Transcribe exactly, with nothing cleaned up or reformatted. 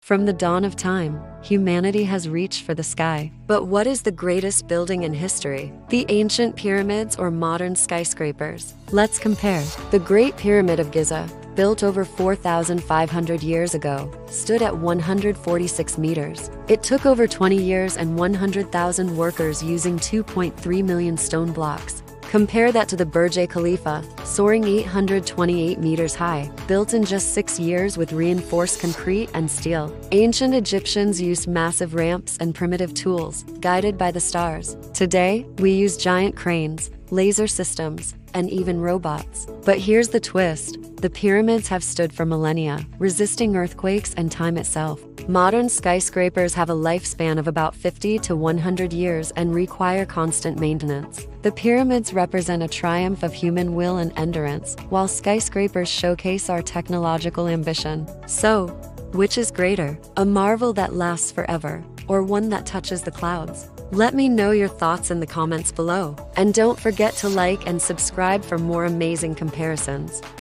From the dawn of time, humanity has reached for the sky. But what is the greatest building in history? The ancient pyramids or modern skyscrapers? Let's compare. The Great Pyramid of Giza, built over four thousand five hundred years ago, stood at one hundred forty-six meters. It took over twenty years and one hundred thousand workers using two point three million stone blocks. Compare that to the Burj Khalifa, soaring eight hundred twenty-eight meters high, built in just six years with reinforced concrete and steel. Ancient Egyptians used massive ramps and primitive tools, guided by the stars. Today, we use giant cranes, laser systems, and even robots. But here's the twist. The pyramids have stood for millennia, resisting earthquakes and time itself. Modern skyscrapers have a lifespan of about fifty to one hundred years and require constant maintenance. The pyramids represent a triumph of human will and endurance, while skyscrapers showcase our technological ambition. So, which is greater? A marvel that lasts forever, or one that touches the clouds? Let me know your thoughts in the comments below. And don't forget to like and subscribe for more amazing comparisons.